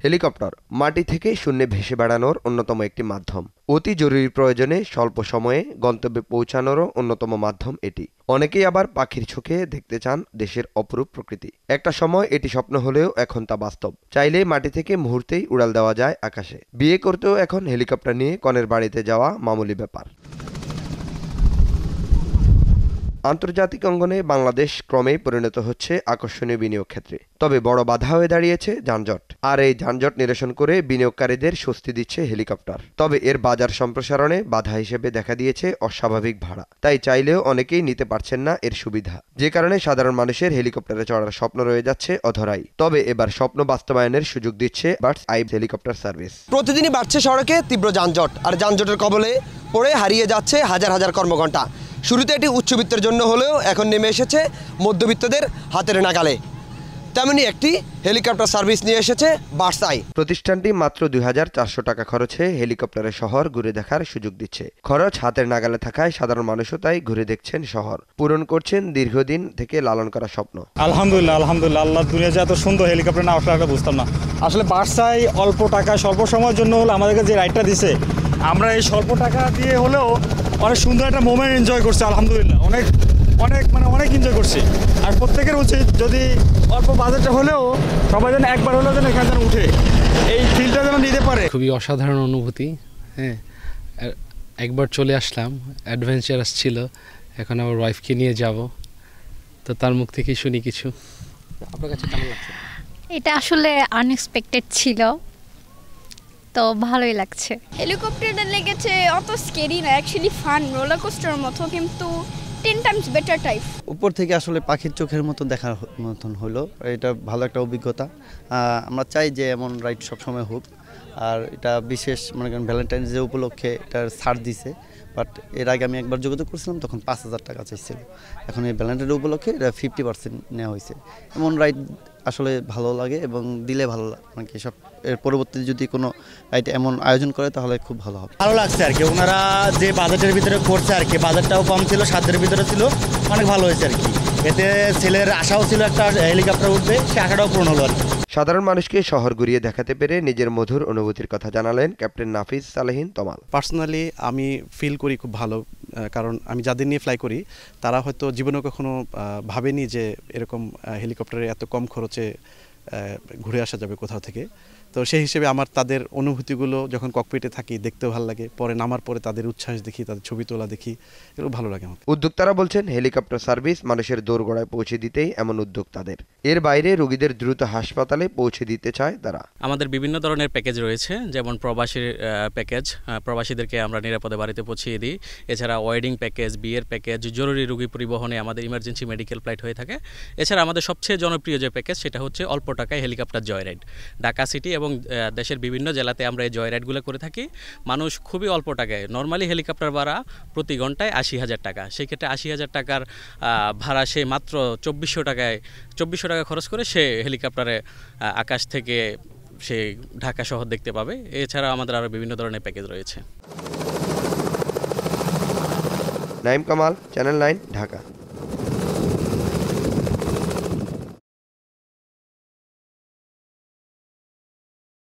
Helicopter মাটি থেকে শূন্যে ভেসে বেড়ানোর অন্যতম একটি মাধ্যম। অতি জরুরি প্রয়োজনে স্বল্প সময়ে গন্তব্যে পৌঁছানোরও অন্যতম মাধ্যম এটি। অনেকেই আবার পাখির চোখে দেখতে চান দেশের অপরূপ প্রকৃতি। একটা সময় এটি স্বপ্ন হলেও এখন তা বাস্তব। চাইলেই মাটি থেকে মুহূর্তেই উড়াল দেওয়া যায় আকাশে। বিয়ে করতেও এখন হেলিকপ্টার নিয়ে কনের বাড়িতে যাওয়া মামুলি ব্যাপার। আন্তর্জাতিক অঙ্গনে বাংলাদেশ ক্রমেই পরিণত হচ্ছে আকর্ষণীয় বিনিয়োগ ক্ষেত্রে। তবে বড় বাধা হয়ে দাঁড়িয়েছে যানজট। আর এই যানজট নিরসন করে বিনিয়োগকারীদের স্বস্তি দিচ্ছে হেলিকপ্টার। তবে এর বাজার সম্প্রসারণে বাধা হিসেবে দেখা দিয়েছে অস্বাভাবিক ভাড়া। তাই চাইলেও অনেকেই নিতে পারছেন না এর সুবিধা, যে কারণে সাধারণ মানুষের হেলিকপ্টারে চড়ার স্বপ্ন রয়ে যাচ্ছে অধরাই। তবে এবার স্বপ্ন বাস্তবায়নের সুযোগ দিচ্ছে বার্ডস আই হেলিকপ্টার সার্ভিস। প্রতিদিনই বাড়ছে সড়কে তীব্র যানজট, আর যানজটের কবলে পড়ে হারিয়ে যাচ্ছে হাজার হাজার কর্মঘণ্টা। শুরুতে এটি উচ্চবিত্তের জন্য হলেও এখন নেমে এসেছে মধ্যবিত্তদের হাতের নাগালে। তেমনি একটি হেলিকপ্টার সার্ভিস নিয়ে এসেছে বার্ডস আই। প্রতিষ্ঠানটি মাত্র ২,৪০০ টাকা খরচে হেলিকপ্টারে শহর ঘুরে দেখার সুযোগ দিচ্ছে। খরচ হাতের নাগালে থাকায় সাধারণ মানুষও তাই ঘুরে দেখছেন শহর, পূরণ করছেন দীর্ঘদিন থেকে লালন করা স্বপ্ন। আলহামদুলিল্লাহ, আল্লাহ দুনিয়া যে এত সুন্দর হেলিকপ্টার না আসলে বুঝতাম না। আসলে বার্ডস আই অল্প টাকা স্বল্প সময়ের জন্য হলো আমাদেরকে যে রাইডটা দিছে, আমরা এই স্বল্প টাকা দিয়ে হলেও অনেক সুন্দর একটা মোমেন্ট এনজয় করছি। আলহামদুলিল্লাহ, অনেক এনজয় করছি। আর প্রত্যেকের উচিত যদি অল্প বাজেটে হলেও সবাই যেন একবার হলেও যেন এখানে যেন উঠে এই ফিলটা যেন নিতে পারে। খুবই অসাধারণ অনুভূতি। হ্যাঁ, একবার চলে আসলাম, অ্যাডভেঞ্চারাস ছিল। এখন আমার ওয়াইফকে নিয়ে যাব, তো তার মুখ থেকেই শুনি কিছু। আপনার কাছে কেমন লাগছে? এটা আসলে আনএক্সপেক্টেড ছিল, তো ভালোই লাগছে। হেলিকপ্টারটা লেগেছে অত স্কেরি না, অ্যাকচুয়ালি ফান, রোলার কোস্টারের মতো, কিন্তু 10 টাইমস বেটার টাইপ। উপর থেকে আসলে পাখির চোখের মতো দেখার মতন হলো, এটা ভালো একটা অভিজ্ঞতা। আমরা চাই যে এমন রাইড সবসময় হোক। আর এটা বিশেষ মনে করেন ভ্যালেন্টাইন্স ডে উপলক্ষে এটার ছাড় দিছে, বাট এর আগে আমি একবার যোগাযোগ করছিলাম, তখন 5,000 টাকা চাইছিল। এখন এই ভ্যালেন্টাইন ডে উপলক্ষে এটা 50% নেওয়া হয়েছে। এমন রাইড আসলে ভালো লাগে এবং দিলে ভালো লাগে, মানে কি সব এর পরবর্তীতে যদি কোনো রাইড এমন আয়োজন করে তাহলে খুব ভালো হবে। ভালো লাগছে আর কি, ওনারা যে বাজেটের ভিতরে করছে আর কি, বাজেটটাও কম ছিল, সাধ্যের ভিতরে ছিল, অনেক ভালো হয়েছে আর কি। এতে ছেলের আশাও ছিল একটা হেলিকপ্টার উঠবে, সে আশাটাও পূরণ হলো আর কি। সাধারণ মানুষকে শহর ঘুরিয়ে দেখাতে পেরে নিজের মধুর অনুভূতির কথা জানালেন ক্যাপ্টেন নাফিস সালেহিন তমাল। পার্সোনালি আমি ফিল করি খুব ভালো, কারণ আমি যাদের নিয়ে ফ্লাই করি তারা হয়তো জীবনে কখনো ভাবেনি যে এরকম হেলিকপ্টারে এত কম খরচে ঘুরে আসা যাবে কোথাও থেকে। তো সেই হিসেবে আমার তাদের অনুভূতিগুলো যখন ককপিটে থাকি দেখতেও ভালো লাগে, পরে নামার পরে তাদের উচ্ছ্বাস দেখি, তাদের ছবি তোলা দেখি, এগুলো ভালো লাগে আমার। উদ্যোক্তারা বলছেন হেলিকপ্টার সার্ভিস মানুষের দোরগোড়ায় পৌঁছে দিতেই এমন উদ্যোগ তাদের। এর বাইরে রোগীদের দ্রুত হাসপাতালে পৌঁছে দিতে চায় তারা। আমাদের বিভিন্ন ধরনের প্যাকেজ রয়েছে, যেমন প্রবাসীর প্যাকেজ, প্রবাসীদেরকে আমরা নিরাপদে বাড়িতে পৌঁছিয়ে দিই। এছাড়া ওয়েডিং প্যাকেজ, বিয়ের প্যাকেজ, জরুরি রোগী পরিবহনে আমাদের ইমার্জেন্সি মেডিকেল ফ্লাইট হয়ে থাকে। এছাড়া আমাদের সবচেয়ে জনপ্রিয় যে প্যাকেজ সেটা হচ্ছে অল্প টাকায় helicopter joy ride. Dhaka city এবং দেশের বিভিন্ন জেলাতে আমরা এই জয় রাইডগুলো করে থাকি। মানুষ খুবই অল্প টাকায়, নর্মালি হেলিকপ্টার ভাড়া প্রতি ঘন্টায় 80,000 টাকা, সেই ক্ষেত্রে 80,000 টাকার ভাড়া সে মাত্র 2400 টাকা খরচ করে সে হেলিকপ্টারে আকাশ থেকে সে ঢাকা শহর দেখতে পাবে। এছাড়া আমাদের আরও বিভিন্ন ধরনের প্যাকেজ রয়েছে। নাইম কামাল, চ্যানেল 9, ঢাকা।